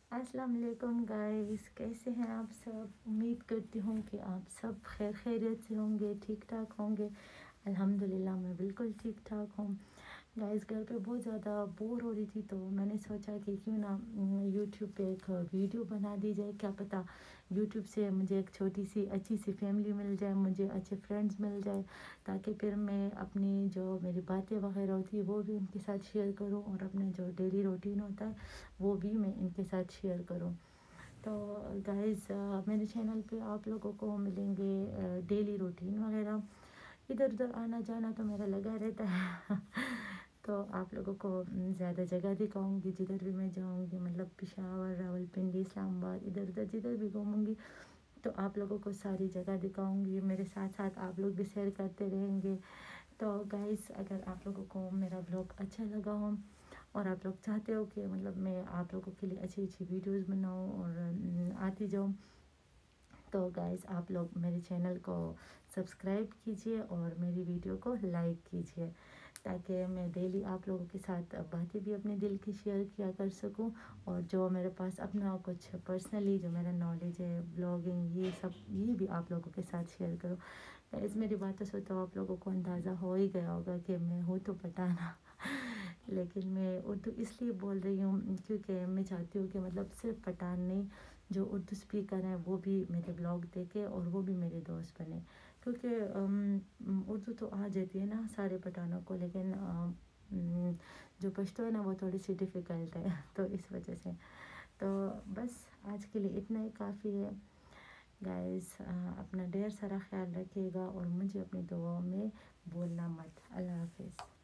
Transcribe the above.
السلام علیکم گائز، کیسے ہیں آپ سب؟ امید کرتی ہوں کہ آپ سب خیریت سے ہوں گے، ٹھیک ٹھاک ہوں گے۔ الحمدللہ میں بالکل ٹھیک ٹھاک ہوں گائز۔ گھر پہ بہت زیادہ بور ہو رہی تھی تو میں نے سوچا کہ کیوں نہ یوٹیوب پہ ایک ویڈیو بنا دی جائے، کیا پتہ یوٹیوب سے مجھے ایک چھوٹی سی اچھی سی فیملی مل جائے، مجھے اچھے فرینڈز مل جائے، تاکہ پھر میں اپنی جو میری باتیں وغیرہ ہوتی ہے وہ بھی ان کے ساتھ شیئر کروں، اور اپنے جو ڈیلی روٹین ہوتا ہے وہ بھی میں ان کے ساتھ شیئر کروں۔ تو گائز میرے چینل پہ آپ لوگوں کو ملیں گے ڈیلی روٹین وغیرہ، ادھر ادھر آنا جانا تو میرا لگا رہتا ہے تو آپ لوگوں کو زیادہ جگہ دکھاؤں گی جدھر بھی میں جاؤں گی، مطلب پشاور، راولپنڈی، اسلام آباد، ادھر ادھر جدھر بھی گھوموں گی تو آپ لوگوں کو ساری جگہ دکھاؤں گی، میرے ساتھ ساتھ آپ لوگ بھی سیر کرتے رہیں گے۔ تو گائز اگر آپ لوگوں کو میرا بلاگ اچھا لگا ہو اور آپ لوگ چاہتے ہو کہ مطلب میں آپ لوگوں کے لیے اچھی اچھی ویڈیوز بناؤں اور آتی جاؤں، تو گائز آپ لوگ میرے چینل کو سبسکرائب کیجئے اور میری ویڈیو کو لائک کیجئے، تاکہ میں ڈیلی آپ لوگوں کے ساتھ باتیں بھی اپنے دل کی شیئر کیا کر سکوں، اور جو میرے پاس اپنا کچھ پرسنلی جو میرا نالج ہے، بلاگنگ، یہ بھی آپ لوگوں کے ساتھ شیئر کروں۔ گائز میری باتوں سے تو آپ لوگوں کو اندازہ ہو ہی گیا ہوگا کہ میں ہوں تو پٹھانا لیکن میں اردو اس لیے بول رہی ہوں کیونکہ میں چاہتی ہوں کہ مطلب صرف پٹھان نہیں، جو اردو اسپیکر ہیں وہ بھی میرے بلاگ دیکھیں اور وہ بھی میرے دوست بنے، کیونکہ اردو تو آ جاتی ہے نا سارے پٹھانوں کو، لیکن جو پشتو ہے نا وہ تھوڑی سی ڈیفیکلٹ ہے تو اس وجہ سے تو بس آج کے لیے اتنا ہی کافی ہے گائز۔ اپنا ڈھیر سارا خیال رکھیے گا اور مجھے اپنی دعاؤں میں بولنا مت۔ اللہ حافظ۔